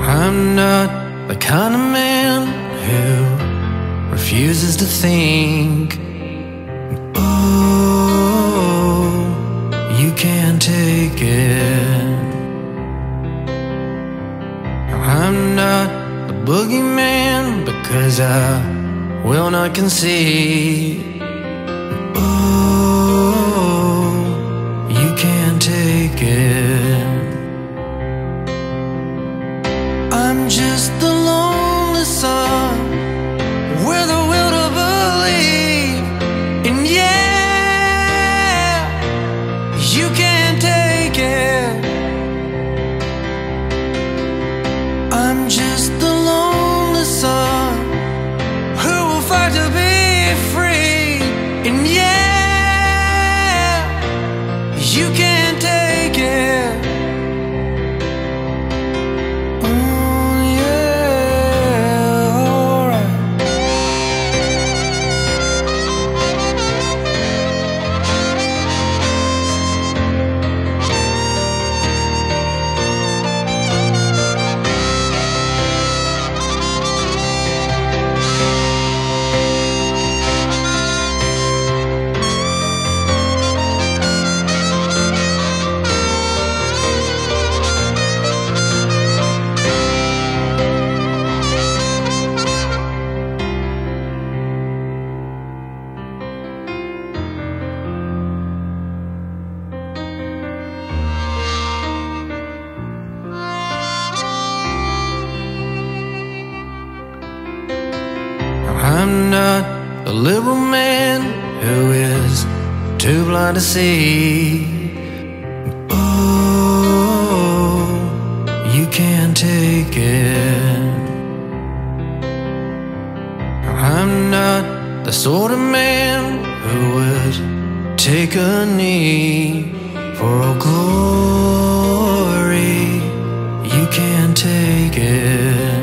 I'm not the kind of man who refuses to think. Oh, you can't take it. I'm not the boogeyman because I will not concede. Oh, you can't take it. I'm just the lonely son with a will to believe. And yeah, you can't take it. I'm just the lonely son who will fight to be free. And yeah, you can't take it. I'm not a liberal man who is too blind to see. Oh, you can't take it. I'm not the sort of man who would take a knee for all glory. You can't take it.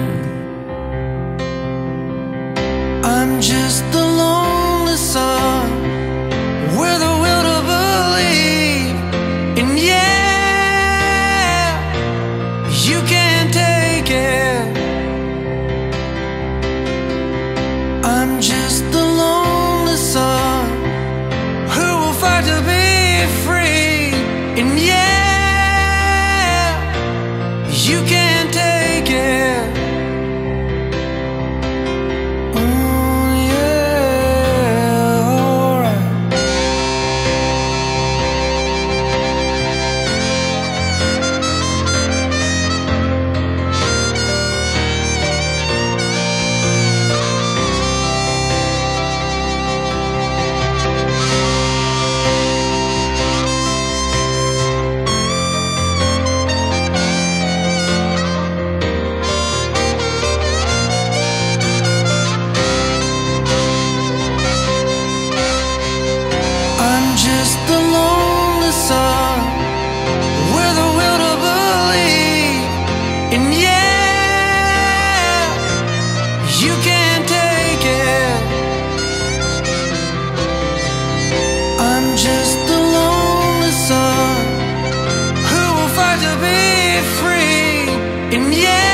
I'm just the lonely son with a will to believe. And yeah, you can't take it. I'm just the lonely son who will fight to be free. And yeah, you can't take it. Yeah.